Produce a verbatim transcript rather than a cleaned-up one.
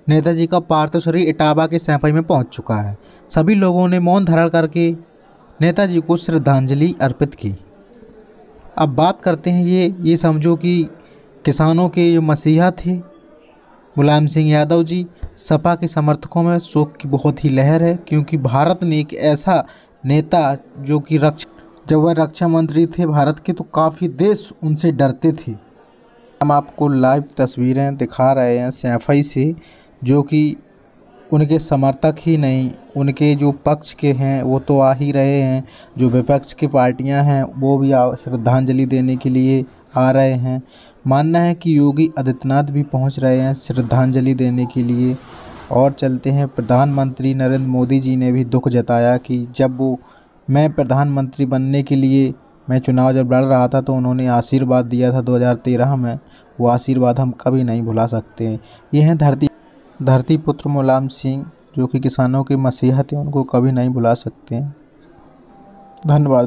नेताजी का पार्थिव शरीर इटावा के सैफई में पहुंच चुका है। सभी लोगों ने मौन धारण करके नेताजी को श्रद्धांजलि अर्पित की। अब बात करते हैं ये ये समझो कि किसानों के जो मसीहा थे मुलायम सिंह यादव जी, सपा के समर्थकों में शोक की बहुत ही लहर है, क्योंकि भारत ने एक ऐसा नेता जो कि रक्षा जब वह रक्षा मंत्री थे भारत के, तो काफ़ी देश उनसे डरते थे। हम आपको लाइव तस्वीरें दिखा रहे हैं सैफई से, जो कि उनके समर्थक ही नहीं, उनके जो पक्ष के हैं वो तो आ ही रहे हैं, जो विपक्ष की पार्टियां हैं वो भी श्रद्धांजलि देने के लिए आ रहे हैं। मानना है कि योगी आदित्यनाथ भी पहुंच रहे हैं श्रद्धांजलि देने के लिए। और चलते हैं, प्रधानमंत्री नरेंद्र मोदी जी ने भी दुख जताया कि जब वो मैं प्रधानमंत्री बनने के लिए मैं चुनाव जब लड़ रहा था तो उन्होंने आशीर्वाद दिया था दो हज़ार तेरह में, वो आशीर्वाद हम कभी नहीं भुला सकते। ये हैं धरती धरती पुत्र मुलायम सिंह, जो कि किसानों के मसीहा थे, उनको कभी नहीं भुला सकते। धन्यवाद।